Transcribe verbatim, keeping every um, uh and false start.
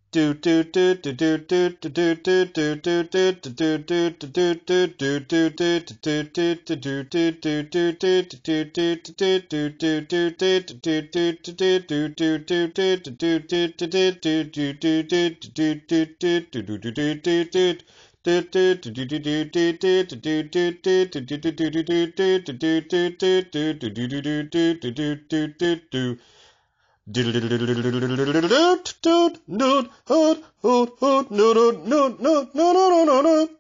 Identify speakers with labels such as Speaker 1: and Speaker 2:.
Speaker 1: Do do do do do do do do do do do do do do do do do do do no, no, no, no, no, no, no, no, no, no, no, no.